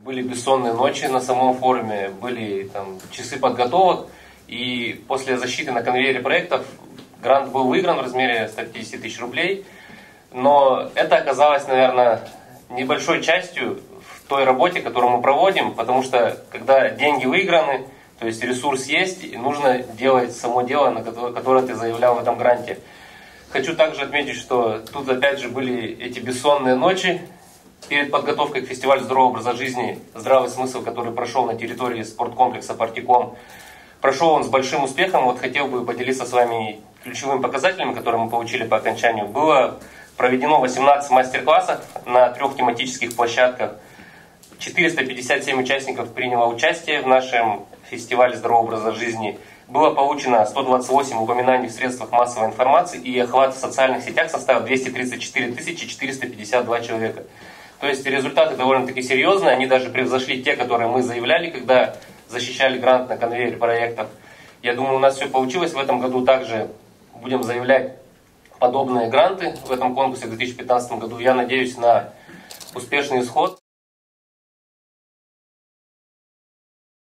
Были бессонные ночи на самом форуме, были там часы подготовок, и после защиты на конвейере проектов грант был выигран в размере 150 тысяч рублей, но это оказалось, наверное, небольшой частью в той работе, которую мы проводим, потому что когда деньги выиграны, то есть ресурс есть, и нужно делать само дело, на которое ты заявлял в этом гранте. Хочу также отметить, что тут опять же были эти бессонные ночи перед подготовкой к фестивалю здорового образа жизни «Здравый смысл», который прошел на территории спорткомплекса «Партиком». Прошел он с большим успехом. Вот хотел бы поделиться с вами ключевыми показателями, которые мы получили по окончанию. Было проведено 18 мастер-классов на 3 тематических площадках. 457 участников приняло участие в нашем фестивале здорового образа жизни. Было получено 128 упоминаний в средствах массовой информации, и охват в социальных сетях составил 234 452 человека. То есть результаты довольно-таки серьезные, они даже превзошли те, которые мы заявляли, когда защищали грант на конвейере проектов. Я думаю, у нас все получилось. В этом году также будем заявлять подобные гранты в этом конкурсе в 2015 году. Я надеюсь на успешный исход.